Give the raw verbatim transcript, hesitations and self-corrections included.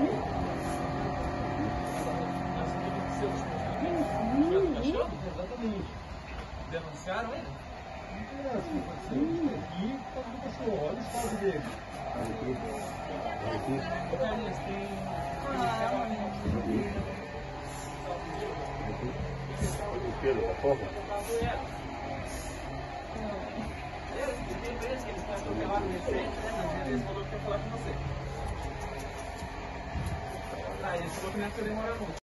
Exatamente. Denunciaram ele? Não é assim, você aqui por causa do cachorro, olha o estado dele. Ô Carlinhos, tem. O Pedro da Copa? Tem vezes que eles estão atropelados de frente, né? Às vezes eles falou que quer falar com você. Ah, ele falou que não ia demora muito.